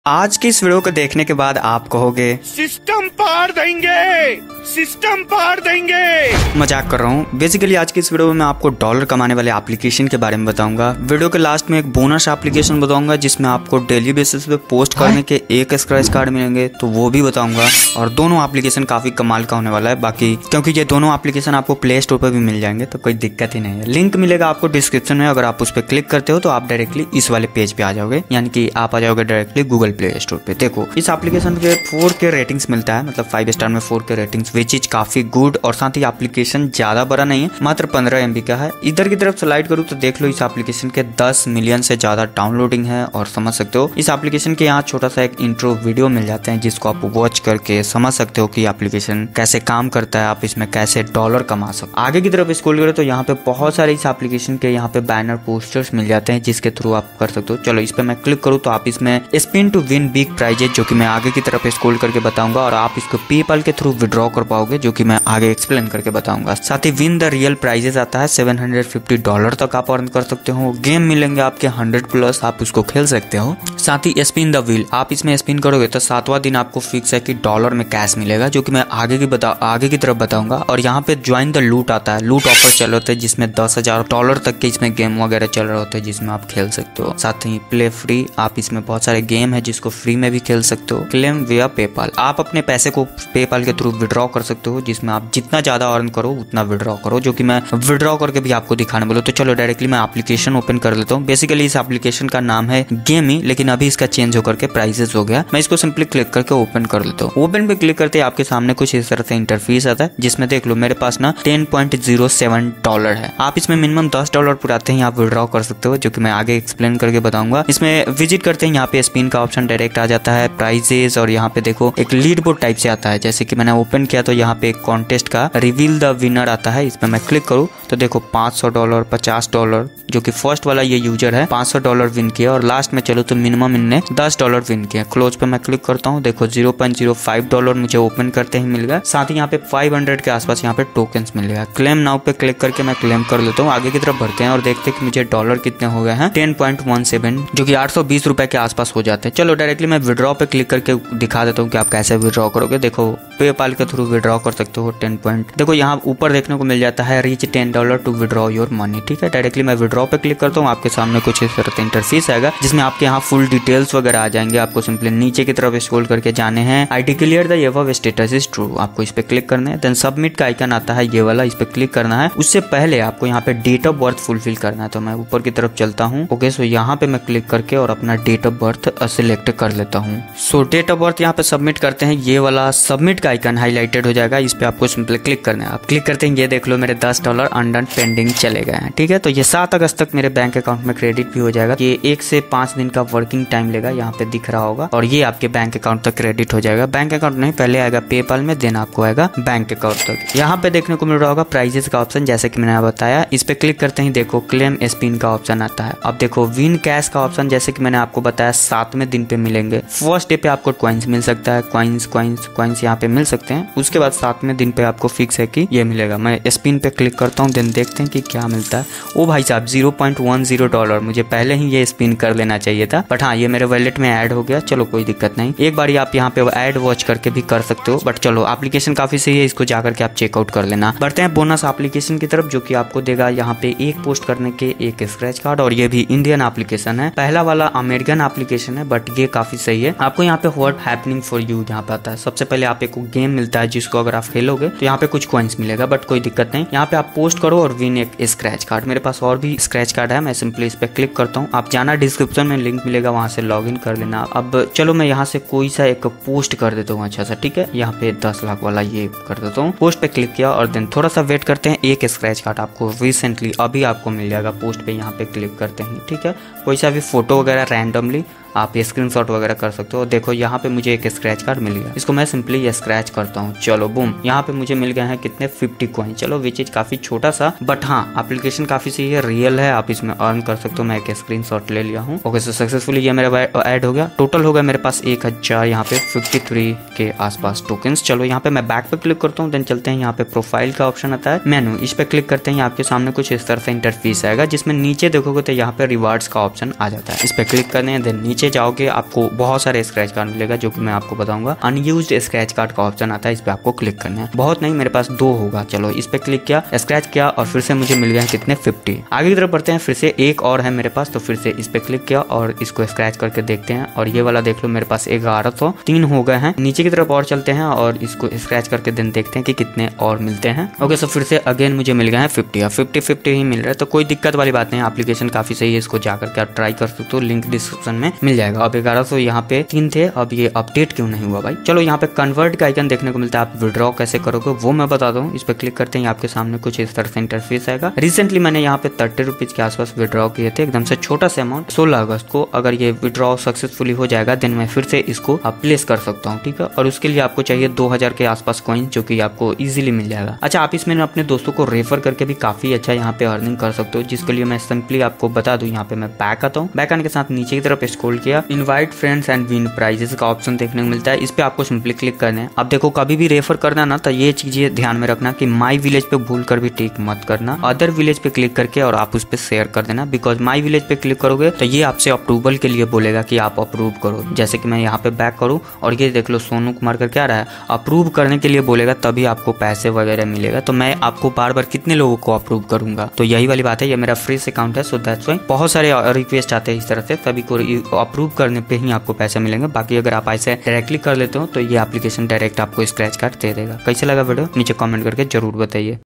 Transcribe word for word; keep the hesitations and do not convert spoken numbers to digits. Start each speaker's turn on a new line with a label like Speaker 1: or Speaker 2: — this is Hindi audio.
Speaker 1: आज की इस वीडियो को देखने के बाद आप कहोगे
Speaker 2: सिस्टम पार देंगे, सिस्टम पार देंगे।
Speaker 1: मजाक कर रहा हूँ। बेसिकली आज की इस वीडियो में मैं आपको डॉलर कमाने वाले एप्लीकेशन के बारे में बताऊंगा। वीडियो के लास्ट में एक बोनस एप्लीकेशन बताऊंगा जिसमें आपको डेली बेसिस पे पोस्ट करने के एक स्क्रैच कार्ड मिलेंगे, तो वो भी बताऊंगा। और दोनों एप्लीकेशन काफी कमाल का होने वाला है। बाकी क्योंकि ये दोनों एप्लीकेशन आपको प्ले स्टोर पर भी मिल जाएंगे तो कोई दिक्कत ही नहीं है। लिंक मिलेगा आपको डिस्क्रिप्शन में। अगर आप उस पर क्लिक करते हो तो आप डायरेक्टली इस वाले पेज पे आ जाओगे, यानी कि आप आ जाओगे डायरेक्टली गूगल प्ले स्टोर पे। देखो इस एप्लीकेशन के फोर के रेटिंग्स मिलता है, मतलब फाइव स्टार में फोर के रेटिंग्स, विच इज काफी गुड। और साथ ही एप्लीकेशन ज्यादा बड़ा नहीं है, मात्र पंद्रह एमबी का है। इधर की तरफ स्लाइड करूँ तो देख लो इस एप्लीकेशन के दस मिलियन से ज्यादा डाउनलोडिंग है। और समझ सकते हो इस एप्लीकेशन के यहाँ छोटा सा एक इंट्रो वीडियो मिल जाते हैं जिसको आप वॉच करके समझ सकते हो कि एप्लीकेशन कैसे काम करता है, आप इसमें कैसे डॉलर कमा सकते हो। आगे की तरफ स्क्रॉल करें तो यहाँ पे बहुत सारे इस एप्लीकेशन के यहाँ पे बैनर पोस्टर्स मिल जाते हैं जिसके थ्रू आप कर सकते हो। चलो इस पे मैं क्लिक करूँ तो आप इसमें spin to win big prizes, जो कि मैं आगे की तरफ स्क्रॉल करके बताऊंगा, और आप इसको पेपाल के थ्रू विड्रॉ कर पाओगे, जो कि मैं आगे एक्सप्लेन करके बताऊंगा। साथ ही विन द रियल प्राइजेस आता है, सेवन हंड्रेड फिफ्टी डॉलर तक आप अर्न कर सकते हो। गेम मिलेंगे आपके हंड्रेड प्लस, आप उसको खेल सकते हो। साथ ही स्पिन द व्हील, आप इसमें स्पिन करोगे तो सातवां दिन आपको फिक्स है कि डॉलर में कैश मिलेगा, जो कि मैं आगे की बता आगे की तरफ बताऊंगा। और यहाँ पे ज्वाइन द लूट आता है, लूट ऑफर चल रहे थे जिसमें दस हजार डॉलर तक के इसमें गेम वगैरह चल रहे होते हैं जिसमें आप खेल सकते हो। साथ ही प्ले फ्री, आप इसमें बहुत सारे गेम है जिसको फ्री में भी खेल सकते हो। क्लेम विया पेपाल, आप अपने पैसे को पेपाल के थ्रू विड्रॉ कर सकते हो, जिसमें आप जितना ज्यादा अर्न करो उतना विड्रॉ करो, जो कि मैं विड्रॉ करके भी आपको दिखाने बोलूं। तो चलो डायरेक्टली मैं एप्लीकेशन ओपन कर लेता हूँ। बेसिकली इस एप्लीकेशन का नाम है गेमी, लेकिन अभी इसका चेंज होकर के प्राइसेस हो गया। मैं इसको सिंपली क्लिक करके ओपन कर लेता हूँ। ओपन पे क्लिक करते आपके सामने कुछ इस तरह से इंटरफेस आता है, जिसमें देख लो मेरे पास ना ten point zero seven dollar है। आप इसमें मिनिमम दस डॉलर पुराते ही आप विड्रॉ कर सकते हो, जो कि मैं आगे एक्सप्लेन करके बताऊंगा। इसमें विजिट करते हैं, यहाँ पे स्पिन का ऑप्शन डायरेक्ट आ जाता है, प्राइजेस, और यहाँ पे देखो एक लीड बोर्ड टाइप से आता है। जैसे कि मैंने ओपन किया तो यहाँ पे एक कॉन्टेस्ट का रिवील द विनर आता है। इसमें मैं क्लिक करूँ तो देखो पाँच सौ डॉलर, पचास डॉलर, जो कि फर्स्ट वाला ये यूजर है पाँच सौ डॉलर विन किया। और लास्ट में चलो तो मिनिमम इनने दस डॉलर विन किया। क्लोज पे मैं क्लिक करता हूँ, देखो zero point zero five dollar मुझे ओपन करते ही मिल गया। साथ ही यहाँ पे पाँच सौ के आसपास यहाँ पे टोकन्स मिल गया। क्लेम नाउ पे क्लिक करके मैं क्लेम कर लेता हूँ। आगे की तरफ बढ़ते हैं और देखते हैं कि मुझे डॉलर कितने हो गए हैं, टेन पॉइंट वन सेवन, जो कि आठ सौ बीस रुपए के आसपास हो जाते हैं। चलो डायरेक्टली मैं विड्रॉ पे क्लिक करके दिखा देता हूँ कि आप कैसे विड्रॉ करोगे। देखो पेपाल के थ्रू विड्रॉ कर सकते हो टेन पॉइंट, देखो यहाँ ऊपर देखने को मिल जाता है reach ten dollar to withdraw your money. ठीक है, डायरेक्टली मैं विड्रॉ पे क्लिक करता हूँ। आपके सामने कुछ इस तरह से इंटरफेस आएगा जिसमें आपके यहाँ फुल डिटेल्स वगैरह आ जाएंगे। आपको सिंपली नीचे की तरफ स्क्रॉल करके जाने हैं। I declare the above status is true, आपको इस पे क्लिक करना है। देन सबमिट का आइकन आता है ये वाला, इस पे क्लिक करना है। उससे पहले आपको यहाँ पे डेट ऑफ बर्थ फुलफिल करना है, तो मैं ऊपर की तरफ चलता हूँ। ओके, सो यहाँ पे मैं क्लिक करके और अपना डेट ऑफ बर्थ सिलेक्ट कर लेता हूँ। सो डेट ऑफ बर्थ यहाँ पे सबमिट करते हैं, ये वाला सबमिट का आइकन हाईलाइटेड हो जाएगा, इस पे आपको सिंपली क्लिक करना है। आप क्लिक करते हैं, ये देख लो मेरे दस डॉलर अनडन पेंडिंग चले गए हैं। ठीक है, तो ये सात अगस्त तक मेरे बैंक अकाउंट में क्रेडिट भी हो जाएगा। ये एक से पांच दिन का वर्किंग टाइम लेगा, यहाँ पे दिख रहा होगा, और ये आपके बैंक अकाउंट तक क्रेडिट हो जाएगा। बैंक अकाउंट नहीं, पहले आएगा पेपाल में, देन आपको आएगा बैंक अकाउंट तक। यहाँ पे देखने को मिल रहा होगा प्राइजेस का ऑप्शन, जैसे कि मैंने बताया। इस पे क्लिक करते ही देखो क्लेम स्पिन का ऑप्शन आता है। अब देखो विन कैश का ऑप्शन, जैसे कि मैंने आपको बताया सातवें दिन पे मिलेंगे। फर्स्ट डे पे आपको कॉइन्स मिल सकता है, कॉइन्स कॉइन्स कॉइन्स यहाँ पे मिल सकते हैं। उसके बाद सातवें दिन पे आपको फिक्स है कि ये मिलेगा। मैं स्पिन पे क्लिक करता हूँ, देन देखते हैं कि क्या मिलता है। ओ भाई साहब, zero point one zero dollar, मुझे पहले ही ये स्पिन कर लेना चाहिए था, बट हाँ ये मेरे वॉलेट में ऐड हो गया। चलो कोई दिक्कत नहीं, एक बार आप यहाँ पे ऐड वॉच करके भी कर सकते हो। बट चलो एप्लीकेशन काफी सही है, इसको जाकर के आप चेकआउट कर लेना। बढ़ते हैं बोनस एप्लीकेशन की तरफ, जो कि आपको देगा यहाँ पे एक पोस्ट करने के एक स्क्रैच कार्ड। और ये भी इंडियन एप्लीकेशन है। पहला वाला अमेरिकन एप्लीकेशन है, बट ये काफी सही है। आपको यहाँ पे व्हाट हैपनिंग फॉर यू यहाँ पे आता है। सबसे पहले आप एक गेम मिलता है जिसको अगर आप खेलोगे तो यहाँ पे कुछ कॉइन्स मिलेगा, बट कोई दिक्कत नहीं। यहाँ पे आप पोस्ट करो और विन एक स्क्रैच कार्ड। मेरे पास और भी स्क्रैच कार्ड है, मैं सिंपली इस पे क्लिक करता हूँ। आप जाना, डिस्क्रिप्शन में लिंक मिलेगा, वहां से लॉग इन कर लेना। अब चलो मैं यहाँ से कोई सा एक पोस्ट कर देता हूँ अच्छा सा। ठीक है, यहाँ पे दस लाख वाला ये कर देता हूँ। पोस्ट पे क्लिक किया और देन थोड़ा सा वेट करते हैं, एक स्क्रैच कार्ड आपको रिसेंटली अभी आपको मिल जाएगा। पोस्ट पे यहाँ पे क्लिक करते हैं। ठीक है, कोई सा भी फोटो वगैरह रैंडमली आप स्क्रीनशॉट वगैरह कर सकते हो। देखो यहाँ पे मुझे एक स्क्रैच कार्ड मिल गया, इसको मैं सिंपली स्क्रैच करता हूँ। चलो बूम, यहाँ पे मुझे मिल गए हैं कितने फिफ्टी कॉइन। चलो विच इज काफी छोटा सा, बट हाँ एप्लीकेशन काफी सही है, रियल है, आप इसमें अर्न कर सकते हो। मैं एक स्क्रीनशॉट ले लिया हूँ। ओके, सो सक्सेसफुली ये मेरा ऐड हो गया। टोटल हो गया मेरे पास एक हजार यहाँ पे फिफ्टी थ्री के आसपास टोकन्स। चलो यहाँ पे मैं बैक पे क्लिक करता हूँ, देन चलते हैं यहाँ पे प्रोफाइल का ऑप्शन आता है, मेनू, इस पे क्लिक करते हैं। आपके सामने कुछ इस तरह से इंटरफेस आएगा, जिसमें नीचे देखोगे तो यहाँ पे रिवार्ड्स का ऑप्शन आ जाता है। इस पे क्लिक करने हैं, देन नीचे नीचे जाओगे आपको बहुत सारे स्क्रैच कार्ड मिलेगा जो कि मैं आपको बताऊंगा। अनयूज्ड स्क्रैच कार्ड का ऑप्शन आता है, इस पे आपको क्लिक करना है। बहुत नहीं, मेरे पास दो होगा। चलो इस पे क्लिक किया, स्क्रैच किया और फिर से मुझे मिल गए कितने फिफ्टी। आगे की तरफ बढ़ते हैं, फिर से एक और है मेरे पास, तो फिर से इस पे क्लिक किया और इसको स्क्रैच करके देखते हैं। और ये वाला देख लो मेरे पास ग्यारह सौ तीन हो गए हैं। नीचे की तरफ और चलते हैं और इसको स्क्रैच करके दिन देखते हैं कि कितने और मिलते हैं। ओके सो फिर से अगेन मुझे मिल गए हैं फिफ्टी। फिफ्टी फिफ्टी ही मिल रहा है, तो कोई दिक्कत वाली बात नहीं है। एप्लीकेशन काफी सही है, इसको जाकर के आप ट्राई कर सकते हो, लिंक डिस्क्रिप्शन में मिल जाएगा। अब ग्यारह सौ यहाँ पे तीन थे, अब ये अपडेट क्यों नहीं हुआ भाई। चलो यहाँ पे कन्वर्ट का आइकन देखने को मिलता है, आप विड्रॉ कैसे करोगे वो मैं बता दूं। इस पे क्लिक करते हैं, आपके सामने कुछ इस तरह से इंटरफेस आएगा। रिसेंटली मैंने यहाँ पे थर्टी रुपीज के आसपास विड्रॉ किए थे, एकदम से छोटा सा अमाउंट। सोलह अगस्त को अगर ये विड्रॉ सक्सेसफुली हो जाएगा देन मैं फिर से इसको प्लेस कर सकता हूँ, ठीक है। और उसके लिए आपको चाहिए दो हजार के आसपास कॉइन, जो कि आपको इजीली मिल जाएगा। अच्छा, आप इसमें अपने दोस्तों को रेफर करके भी काफी अच्छा यहाँ पे अर्निंग कर सकते हो, जिसके लिए मैं सिंपली आपको बता दूं। यहाँ पे मैं बैक आता हूँ, बैक आने के साथ नीचे की तरफ स्क्रॉल किया, invite friends and win prizes का ऑप्शन देखने को मिलता है। इस पे आपको सिंपली क्लिक करना है। अब देखो कभी भी रेफर करना ना, तो ये चीजें ध्यान में रखना कि माई विलेज पे भूल कर भी टिक मत करना, अदर विलेज पे क्लिक करके और आप उस पे शेयर कर देना। बिकॉज माई विलेज पे क्लिक करोगे तो ये आपसे अप्रूवल के लिए बोलेगा कि आप अप्रूव करो। जैसे कि मैं यहाँ पे बैक करूँ और ये देख लो सोनू कुमार कर क्या रहा है, अप्रूव करने के लिए बोलेगा तभी आपको पैसे वगैरह मिलेगा। तो मैं आपको बार बार कितने लोगों को अप्रूव करूंगा, तो यही वाली बात है। ये मेरा फ्री अकाउंट है, सो दैट्स व्हाई बहुत सारे रिक्वेस्ट आते हैं इस तरह से, सभी को अप्रूव करने पे ही आपको पैसे मिलेंगे। बाकी अगर आप ऐसे डायरेक्टली कर लेते हो तो ये एप्लीकेशन डायरेक्ट आपको स्क्रैच कार्ड दे देगा। कैसे लगा वीडियो नीचे कमेंट करके जरूर बताइए।